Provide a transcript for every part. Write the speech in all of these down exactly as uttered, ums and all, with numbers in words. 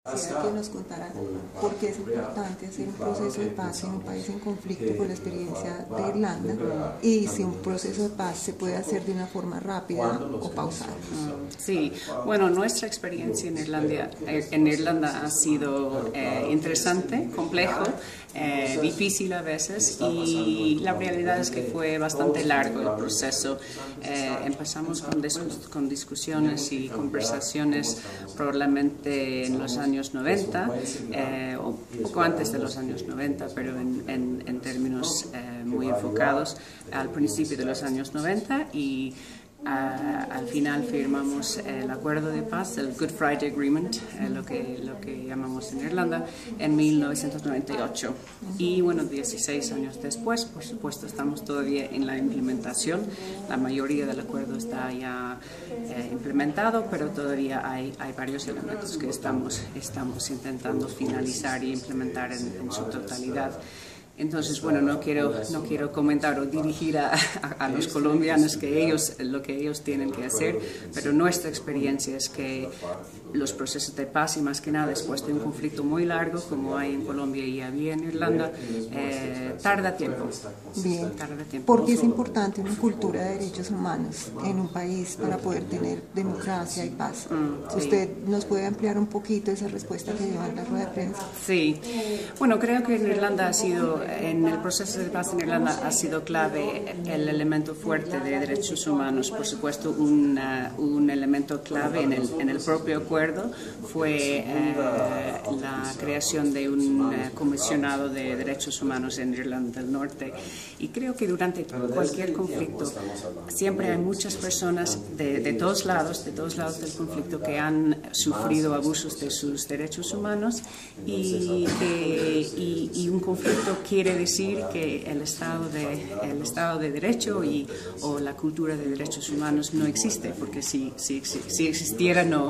Quisiera que nos contara por qué es importante hacer un proceso de paz en un país en conflicto, con la experiencia de Irlanda, y si un proceso de paz se puede hacer de una forma rápida o pausada. Sí, bueno, nuestra experiencia en Irlanda, en Irlanda ha sido eh, interesante, complejo, eh, difícil a veces, y la realidad es que fue bastante largo el proceso. Eh, empezamos con, discus con discusiones y conversaciones probablemente en los años noventa, eh, o poco antes de los años noventa, pero en, en, en términos eh, muy enfocados al principio de los años noventa, y Uh, al final firmamos el acuerdo de paz, el Good Friday Agreement, eh, lo, que, lo que llamamos en Irlanda, en mil novecientos noventa y ocho. Y bueno, dieciséis años después, por supuesto, estamos todavía en la implementación. La mayoría del acuerdo está ya eh, implementado, pero todavía hay, hay varios elementos que estamos, estamos intentando finalizar y implementar en, en su totalidad. Entonces, bueno, no quiero, no quiero comentar o dirigir a, a, a los colombianos que ellos, lo que ellos tienen que hacer, pero nuestra experiencia es que los procesos de paz, y más que nada después de un conflicto muy largo, como hay en Colombia y había en Irlanda, eh, tarda tiempo. Bien, tarda tiempo. ¿Por qué es importante una cultura de derechos humanos en un país para poder tener democracia y paz? Mm, sí. ¿Usted nos puede ampliar un poquito esa respuesta que dio en la rueda de prensa? Sí, bueno, creo que en Irlanda ha sido, en el proceso de paz en Irlanda ha sido clave el elemento fuerte de derechos humanos. Por supuesto, un, uh, un elemento clave en el, en el propio acuerdo fue eh, la creación de un eh, comisionado de derechos humanos en Irlanda del Norte. Y creo que durante cualquier conflicto siempre hay muchas personas de, de todos lados, de todos lados del conflicto, que han sufrido abusos de sus derechos humanos, y, que, y, y un conflicto quiere decir que el Estado de, el Estado de Derecho y, o la cultura de derechos humanos no existe, porque si, si, si existiera no,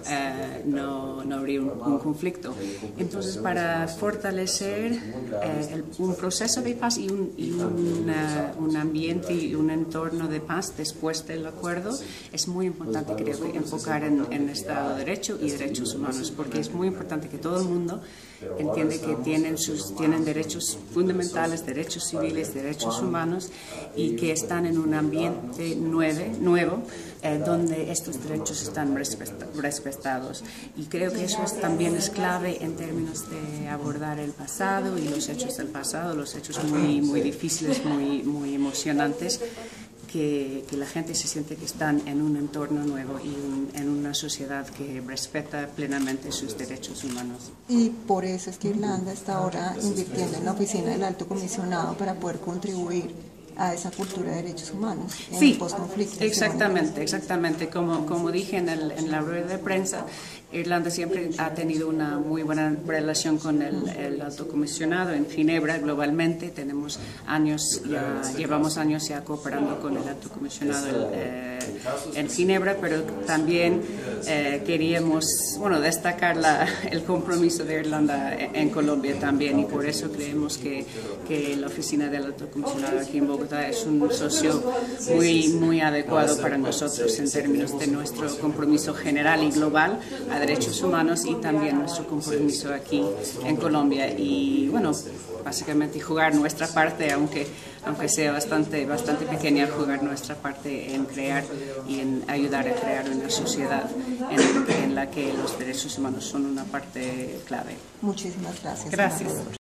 eh, no, no habría un, un conflicto. Entonces, para fortalecer eh, el, un proceso de paz y, un, y una, un ambiente y un entorno de paz después del acuerdo, es muy importante, creo que, enfocar en, en el Estado de Derecho y derechos humanos, porque es muy importante que todo el mundo entiende que tienen, sus, tienen derechos fundamentales, derechos civiles, derechos humanos, y que están en un ambiente nueve, nuevo eh, donde estos derechos están respetados. Y creo que eso es, también es clave en términos de abordar el pasado y los hechos del pasado, los hechos muy, muy difíciles, muy, muy emocionantes. Que, que la gente se siente que están en un entorno nuevo y un, en una sociedad que respeta plenamente sus derechos humanos. Y por eso es que Irlanda está ahora invirtiendo en la oficina del Alto Comisionado para poder contribuir a esa cultura de derechos humanos en sí, el postconflicto. Exactamente, exactamente. Como, como dije en, el, en la rueda de prensa, Irlanda siempre ha tenido una muy buena relación con el, el Alto Comisionado en Ginebra. Globalmente tenemos años, ya llevamos años ya cooperando con el Alto Comisionado eh, en Ginebra, pero también eh, queríamos, bueno, destacar la, el compromiso de Irlanda en, en Colombia también, y por eso creemos que, que la oficina del Alto Comisionado aquí en Bogotá es un socio muy, muy adecuado para nosotros en términos de nuestro compromiso general y global a derechos humanos, y también nuestro compromiso aquí en Colombia. Y bueno, básicamente jugar nuestra parte, aunque, aunque sea bastante, bastante pequeña, jugar nuestra parte en crear y en ayudar a crear una sociedad en, en la que los derechos humanos son una parte clave. Muchísimas gracias. Gracias.